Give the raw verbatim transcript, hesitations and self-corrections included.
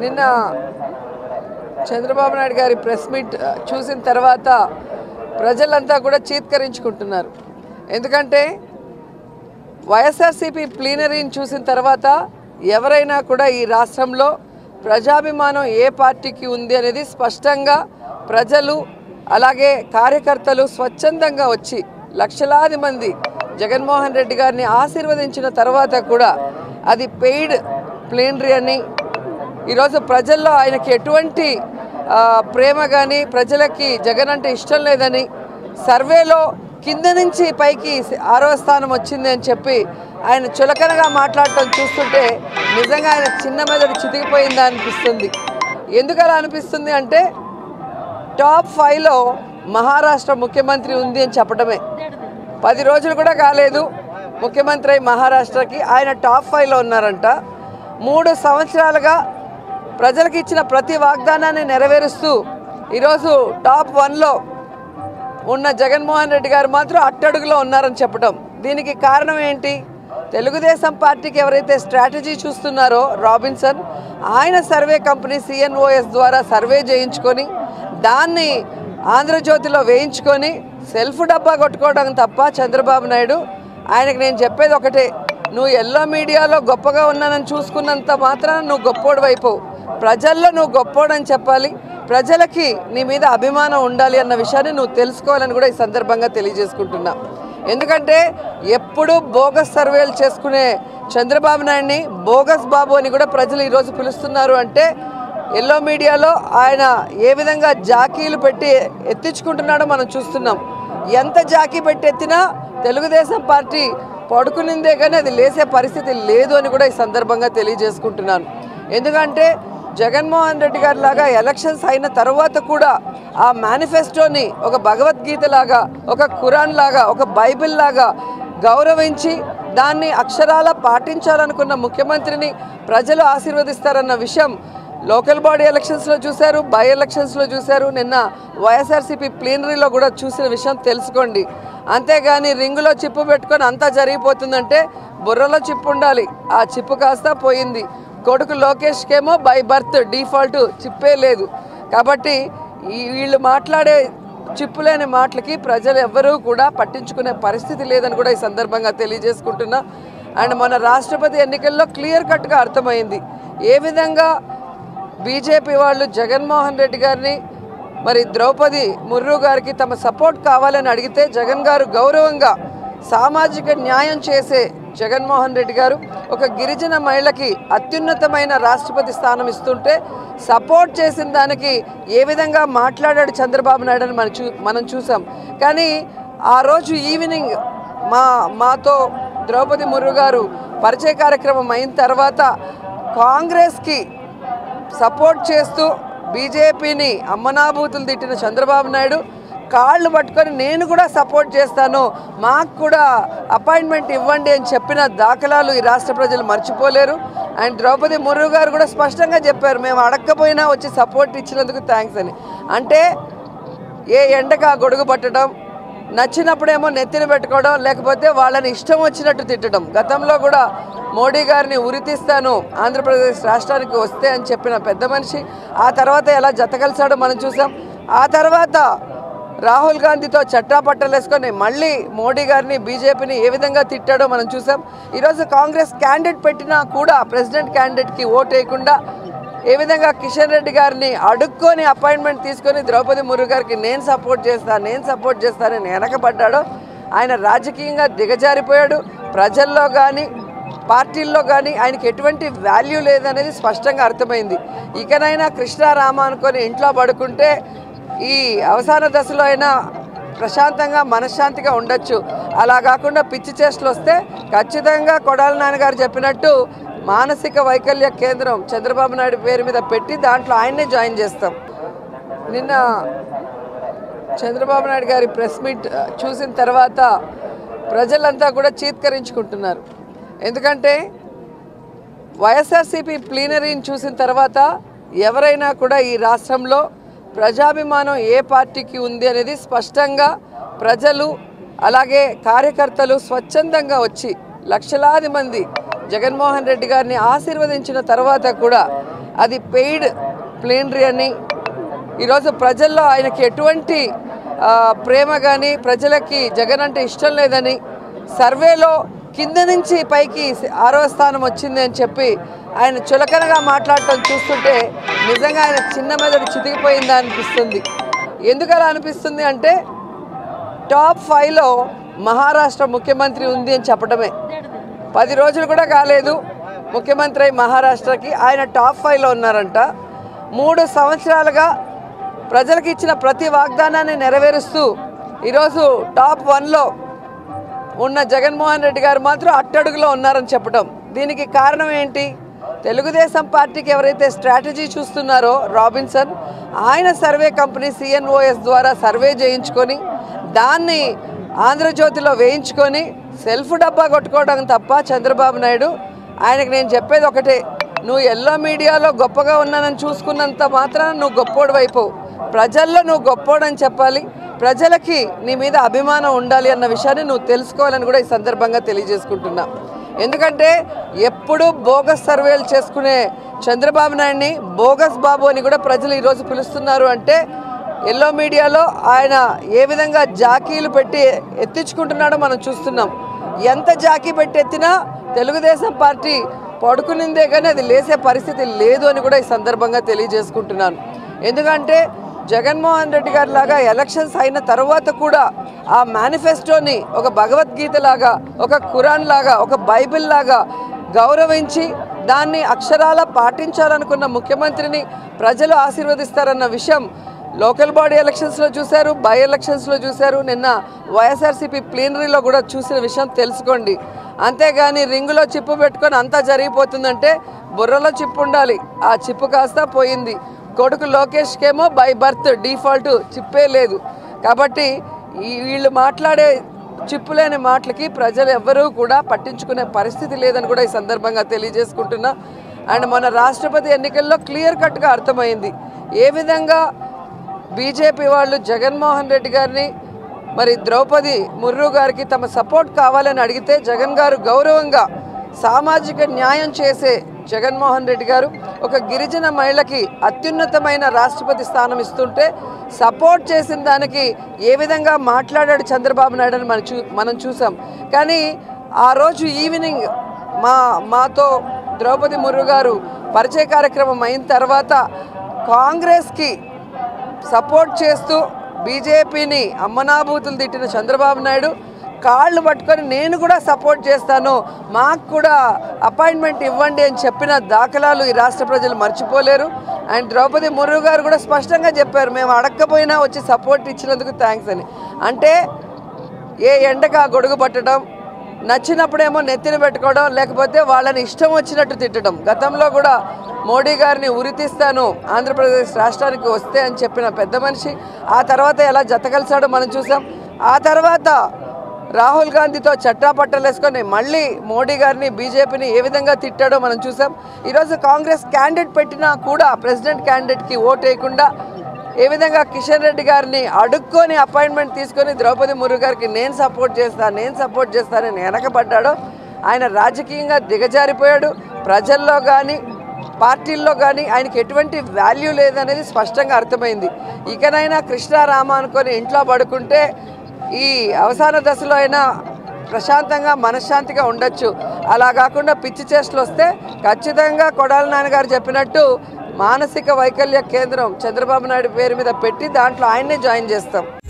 నిన్న చంద్రబాబు నాయుడు గారి press meet చూసిన తర్వాత ప్రజలంతా కూడా చీత్కరించుకుంటున్నారు. ఎందుకంటే వైఎస్ఆర్సీపీ ప్లీనరీని చూసిన తర్వాత ఎవరైనా కూడా ఈ రాష్ట్రంలో ప్రజాభిమానం ఏ పార్టీకి ఉంది అనేది స్పష్టంగా ప్రజలు అలాగే కార్యకర్తలు స్వచ్ఛందంగా వచ్చి లక్షలాది మంది జగన్మోహన్ రెడ్డి గారిని ఆశీర్వదించిన తర్వాత కూడా అది పెయిడ్ ప్లీనరీ అని ఈరోజు ప్రజల్లో ఆయనకి ఎటువంటి ప్రేమ కానీ ప్రజలకి జగన్ అంటే ఇష్టం లేదని సర్వేలో కింద నుంచి పైకి ఆరో స్థానం వచ్చింది అని చెప్పి ఆయన చులకనగా మాట్లాడటం చూస్తుంటే నిజంగా ఆయన చిన్న మెదడు చితికిపోయిందా అనిపిస్తుంది. ఎందుకు అలా అనిపిస్తుంది అంటే టాప్ ఫైవ్లో మహారాష్ట్ర ముఖ్యమంత్రి ఉంది అని చెప్పడమే. పది రోజులు కూడా కాలేదు ముఖ్యమంత్రి మహారాష్ట్రకి, ఆయన టాప్ ఫైవ్లో ఉన్నారంట. మూడు సంవత్సరాలుగా ప్రజలకు ఇచ్చిన ప్రతి వాగ్దానాన్ని నెరవేరుస్తూ ఈరోజు టాప్ వన్లో ఉన్న జగన్మోహన్ రెడ్డి గారు మాత్రం అట్టడుగులో ఉన్నారని చెప్పడం. దీనికి కారణం ఏంటి? తెలుగుదేశం పార్టీకి ఎవరైతే స్ట్రాటజీ చూస్తున్నారో రాబిన్సన్, ఆయన సర్వే కంపెనీ సిఎన్ఓఎస్ ద్వారా సర్వే చేయించుకొని దాన్ని ఆంధ్రజ్యోతిలో వేయించుకొని సెల్ఫ్ డబ్బా కొట్టుకోవడం తప్ప చంద్రబాబు నాయుడు ఆయనకు నేను చెప్పేది ఒకటే, నువ్వు ఎల్లో మీడియాలో గొప్పగా ఉన్నానని చూసుకున్నంత మాత్రాన నువ్వు గొప్పోడు అయిపోవు. ప్రజల్లో నువ్వు గొప్పోడని చెప్పాలి, ప్రజలకి నీ మీద అభిమానం ఉండాలి అన్న విషయాన్ని నువ్వు తెలుసుకోవాలని కూడా ఈ సందర్భంగా తెలియజేసుకుంటున్నా. ఎందుకంటే ఎప్పుడు బోగస్ సర్వేలు చేసుకునే చంద్రబాబు నాయుడిని బోగస్ బాబు అని కూడా ప్రజలు ఈరోజు పిలుస్తున్నారు. అంటే ఎల్లో మీడియాలో ఆయన ఏ విధంగా జాకీలు పెట్టి ఎత్తించుకుంటున్నాడో మనం చూస్తున్నాం. ఎంత జాకీ పెట్టి ఎత్తినా తెలుగుదేశం పార్టీ పడుకునిందే కానీ అది లేసే పరిస్థితి లేదు అని కూడా ఈ సందర్భంగా తెలియజేసుకుంటున్నాను. ఎందుకంటే జగన్మోహన్ రెడ్డి గారి లాగా ఎలక్షన్స్ అయిన తర్వాత కూడా ఆ మేనిఫెస్టోని ఒక భగవద్గీత లాగా, ఒక ఖురాన్ లాగా, ఒక బైబిల్ లాగా గౌరవించి దాన్ని అక్షరాల పాటించాలనుకున్న ముఖ్యమంత్రిని ప్రజలు ఆశీర్వదిస్తారన్న విషయం లోకల్ బాడీ ఎలక్షన్స్లో చూశారు, బై ఎలక్షన్స్లో చూశారు, నిన్న వైఎస్ఆర్సీపీ ప్లీనరీలో కూడా చూసిన విషయం తెలుసుకోండి. అంతేగాని రింగులో చిప్పు పెట్టుకొని అంతా జరిగిపోతుందంటే బుర్రలో చిప్పు ఉండాలి. ఆ చిప్పు కాస్త పోయింది. కొడుకు లోకేష్కేమో బై బర్త్ డిఫాల్ట్ చిప్పే లేదు. కాబట్టి ఈ వీళ్ళు మాట్లాడే చిప్పులేని మాటలకి ప్రజలు ఎవ్వరూ కూడా పట్టించుకునే పరిస్థితి లేదని కూడా ఈ సందర్భంగా తెలియజేసుకుంటున్నా. అండ్ మన రాష్ట్రపతి ఎన్నికల్లో క్లియర్ కట్గా అర్థమైంది ఏ విధంగా బీజేపీ వాళ్ళు జగన్మోహన్ రెడ్డి గారిని మరి ద్రౌపది ముర్రు గారికి తమ సపోర్ట్ కావాలని అడిగితే జగన్ గారు గౌరవంగా సామాజిక న్యాయం చేసే జగన్మోహన్ రెడ్డి గారు ఒక గిరిజన మహిళకి అత్యున్నతమైన రాష్ట్రపతి స్థానం ఇస్తుంటే సపోర్ట్ చేసిన దానికి ఏ విధంగా మాట్లాడాడు చంద్రబాబు నాయుడు అని మనం చూ మనం చూసాం. కానీ ఆ రోజు ఈవినింగ్ మా మాతో ద్రౌపది ముర్రు గారు పరిచయ కార్యక్రమం అయిన తర్వాత కాంగ్రెస్కి సపోర్ట్ చేస్తూ బీజేపీని అమ్మనాభూతులు తిట్టిన చంద్రబాబు నాయుడు కాళ్ళు పట్టుకొని నేను కూడా సపోర్ట్ చేస్తాను, మాకు కూడా అపాయింట్మెంట్ ఇవ్వండి అని చెప్పిన దాఖలాలు ఈ రాష్ట్ర ప్రజలు మర్చిపోలేరు. అండ్ ద్రౌపది ముర్రు గారు కూడా స్పష్టంగా చెప్పారు, మేము అడగకపోయినా వచ్చి సపోర్ట్ ఇచ్చినందుకు థ్యాంక్స్ అని. అంటే ఏ ఎండగా గొడుగు పట్టడం, నచ్చినప్పుడేమో నెత్తిన పెట్టుకోవడం, లేకపోతే వాళ్ళని ఇష్టం వచ్చినట్టు తిట్టడం. గతంలో కూడా మోడీ గారిని ఉరితీస్తాను ఆంధ్రప్రదేశ్ రాష్ట్రానికి వస్తే అని చెప్పిన పెద్ద మనిషి ఆ తర్వాత ఎలా జతకలిసాడో మనం చూసాం. ఆ తర్వాత రాహుల్ గాంధీతో చట్టాపట్టలేసుకొని మళ్ళీ మోడీ గారిని బీజేపీని ఏ విధంగా తిట్టాడో మనం చూసాం. ఈరోజు కాంగ్రెస్ క్యాండిడేట్ పెట్టినా కూడా ప్రెసిడెంట్ క్యాండిడేట్కి ఓటు వేయకుండా ఏ విధంగా కిషన్ రెడ్డి గారిని అడుక్కొని అపాయింట్మెంట్ తీసుకొని ద్రౌపది ముర్రు గారికి నేను సపోర్ట్ చేస్తాను నేను సపోర్ట్ చేస్తానని వెనకబడ్డాడో ఆయన రాజకీయంగా దిగజారిపోయాడు. ప్రజల్లో కానీ పార్టీల్లో కానీ ఆయనకి ఎటువంటి వాల్యూ లేదనేది స్పష్టంగా అర్థమైంది. ఇకనైనా కృష్ణారామ అనుకొని ఇంట్లో పడుకుంటే ఈ అవసాన దశలో అయినా ప్రశాంతంగా మనశ్శాంతిగా ఉండొచ్చు. అలా కాకుండా పిచ్చి చేష్టలు వస్తే ఖచ్చితంగా కొడాలి నాన్నగారు చెప్పినట్టు మానసిక వైకల్య కేంద్రం చంద్రబాబు నాయుడు పేరు మీద పెట్టి దాంట్లో ఆయన్నే జాయిన్ చేస్తాం. నిన్న చంద్రబాబు నాయుడు గారి ప్రెస్ మీట్ చూసిన తర్వాత ప్రజలంతా కూడా చీత్కరించుకుంటున్నారు. ఎందుకంటే వైఎస్ఆర్సీపీ ప్లీనరీని చూసిన తర్వాత ఎవరైనా కూడా ఈ రాష్ట్రంలో ప్రజాభిమానం ఏ పార్టీకి ఉంది అనేది స్పష్టంగా ప్రజలు అలాగే కార్యకర్తలు స్వచ్ఛందంగా వచ్చి లక్షలాది మంది జగన్మోహన్ రెడ్డి గారిని ఆశీర్వదించిన తర్వాత కూడా అది పెయిడ్ ప్లీనరీ అని, ఈరోజు ప్రజల్లో ఆయనకి ఎటువంటి ప్రేమ కానీ ప్రజలకి జగన్ అంటే ఇష్టం లేదని, సర్వేలో కింద నుంచి పైకి ఆరో స్థానం వచ్చింది అని చెప్పి ఆయన చులకనగా మాట్లాడటం చూస్తుంటే నిజంగా ఆయన చిన్న మెదడు చితికిపోయిందా అనిపిస్తుంది. ఎందుకు అలా అనిపిస్తుంది అంటే టాప్ ఫైవ్లో మహారాష్ట్ర ముఖ్యమంత్రి ఉంది అని చెప్పడమే. పది రోజులు కూడా కాలేదు ముఖ్యమంత్రి అయి మహారాష్ట్రకి, ఆయన టాప్ ఫైవ్లో ఉన్నారంట. మూడు సంవత్సరాలుగా ప్రజలకు ఇచ్చిన ప్రతి వాగ్దానాన్ని నెరవేరుస్తూ ఈరోజు టాప్ వన్లో ఉన్న జగన్మోహన్ రెడ్డి గారు మాత్రం అట్టడుగులో ఉన్నారని చెప్పడం. దీనికి కారణం ఏంటి? తెలుగుదేశం పార్టీకి ఎవరైతే స్ట్రాటజీ చూస్తున్నారో రాబిన్సన్, ఆయన సర్వే కంపెనీ సిఎన్ఓఎస్ ద్వారా సర్వే చేయించుకొని దాన్ని ఆంధ్రజ్యోతిలో వేయించుకొని సెల్ఫ్ డబ్బా కొట్టుకోవడం తప్ప చంద్రబాబు నాయుడు ఆయనకు నేను చెప్పేది ఒకటే, నువ్వు ఎల్లో మీడియాలో గొప్పగా ఉన్నానని చూసుకున్నంత మాత్రాన నువ్వు గొప్పోడు అయిపోవు. ప్రజల్లో నువ్వు గొప్పోడని చెప్పాలి, ప్రజలకి నీ మీద అభిమానం ఉండాలి అన్న విషయాన్ని నువ్వు తెలుసుకోవాలని కూడా ఈ సందర్భంగా తెలియజేసుకుంటున్నా. ఎందుకంటే ఎప్పుడు బోగస్ సర్వేలు చేసుకునే చంద్రబాబు నాయుడిని బోగస్ బాబు అని కూడా ప్రజలు ఈరోజు పిలుస్తున్నారు. అంటే ఎల్లో మీడియాలో ఆయన ఏ విధంగా జాకీలు పెట్టి ఎత్తించుకుంటున్నాడో మనం చూస్తున్నాం. ఎంత జాకీ పెట్టి ఎత్తినా తెలుగుదేశం పార్టీ పడుకునిందే కానీ అది లేసే పరిస్థితి లేదు అని కూడా ఈ సందర్భంగా తెలియజేసుకుంటున్నాను. ఎందుకంటే జగన్మోహన్ రెడ్డి గారి లాగా ఎలక్షన్స్ అయిన తర్వాత కూడా ఆ మేనిఫెస్టోని ఒక భగవద్గీత లాగా, ఒక ఖురాన్ లాగా, ఒక బైబిల్ లాగా గౌరవించి దాన్ని అక్షరాల పాటించాలనుకున్న ముఖ్యమంత్రిని ప్రజలు ఆశీర్వదిస్తారన్న విషయం లోకల్ బాడీ ఎలక్షన్స్లో చూశారు, బై ఎలక్షన్స్లో చూశారు, నిన్న వైఎస్ఆర్సీపీ ప్లీనరీలో కూడా చూసిన విషయం తెలుసుకోండి. అంతేగాని రింగులో చిప్పు పెట్టుకొని అంతా జరిగిపోతుందంటే బుర్రలో చిప్పు ఉండాలి, ఆ చిప్పు కాస్త పోయింది. కొడుకు లోకేష్కేమో బై బర్త్ డిఫాల్ట్ చిప్పే లేదు. కాబట్టి ఈ వీళ్ళు మాట్లాడే చిప్పులేని మాటలకి ప్రజలు ఎవ్వరూ కూడా పట్టించుకునే పరిస్థితి లేదని కూడా ఈ సందర్భంగా తెలియజేసుకుంటున్నా. అండ్ మన రాష్ట్రపతి ఎన్నికల్లో క్లియర్ కట్గా అర్థమైంది ఏ విధంగా బీజేపీ వాళ్ళు జగన్మోహన్ రెడ్డి గారిని మరి ద్రౌపది ముర్ము గారికి తమ సపోర్ట్ కావాలని అడిగితే జగన్ గారు గౌరవంగా సామాజిక న్యాయం చేసే జగన్మోహన్ రెడ్డి గారు ఒక గిరిజన మహిళకి అత్యున్నతమైన రాష్ట్రపతి స్థానం ఇస్తుంటే సపోర్ట్ చేసిన దానికి ఏ విధంగా మాట్లాడాడు చంద్రబాబు నాయుడు అని మనం చూ మనం చూసాం. కానీ ఆ రోజు ఈవినింగ్ మా మాతో ద్రౌపది ముర్ము గారు పరిచయ కార్యక్రమం అయిన తర్వాత కాంగ్రెస్కి సపోర్ట్ చేస్తూ బీజేపీని అమ్మనాభూతులు తిట్టిన చంద్రబాబు నాయుడు కాళ్ళు పట్టుకొని నేను కూడా సపోర్ట్ చేస్తాను, మాకు కూడా అపాయింట్మెంట్ ఇవ్వండి అని చెప్పిన దాఖలాలు ఈ రాష్ట్ర ప్రజలు మర్చిపోలేరు. అండ్ ద్రౌపది ముర్ము గారు కూడా స్పష్టంగా చెప్పారు, మేము అడగకపోయినా వచ్చి సపోర్ట్ ఇచ్చినందుకు థ్యాంక్స్ అని. అంటే ఏ ఎండకు ఆ గొడుగు పట్టడం, నచ్చినప్పుడేమో నెత్తిన పెట్టుకోవడం, లేకపోతే వాళ్ళని ఇష్టం వచ్చినట్టు తిట్టడం. గతంలో కూడా మోడీ గారిని ఉరితీస్తాను ఆంధ్రప్రదేశ్ రాష్ట్రానికి వస్తే అని చెప్పిన పెద్ద మనిషి ఆ తర్వాత ఎలా జతకలిసాడో మనం చూసాం. ఆ తర్వాత రాహుల్ గాంధీతో చట్టాపట్టలేసుకొని మళ్ళీ మోడీ గారిని బీజేపీని ఏ విధంగా తిట్టాడో మనం చూసాం. ఈరోజు కాంగ్రెస్ క్యాండిడేట్ పెట్టినా కూడా ప్రెసిడెంట్ క్యాండిడేట్కి ఓటు వేయకుండా ఏ విధంగా కిషన్ రెడ్డి గారిని అడుక్కొని అపాయింట్మెంట్ తీసుకొని ద్రౌపది ముర్ము గారికి నేను సపోర్ట్ చేస్తాను నేను సపోర్ట్ చేస్తానని వెనకబడ్డాడో ఆయన రాజకీయంగా దిగజారిపోయాడు. ప్రజల్లో కానీ పార్టీల్లో కానీ ఆయనకి ఎటువంటి వాల్యూ లేదనేది స్పష్టంగా అర్థమైంది. ఇకనైనా కృష్ణారామ అనుకొని ఇంట్లో పడుకుంటే ఈ అవసాన దశలో అయినా ప్రశాంతంగా మనశ్శాంతిగా ఉండొచ్చు. అలా కాకుండా పిచ్చి చేష్టలు వస్తే ఖచ్చితంగా కొడాలి నాన్నగారు చెప్పినట్టు మానసిక వైకల్య కేంద్రం చంద్రబాబు నాయుడు పేరు మీద పెట్టి దాంట్లో ఆయన్నే జాయిన్ చేస్తాం.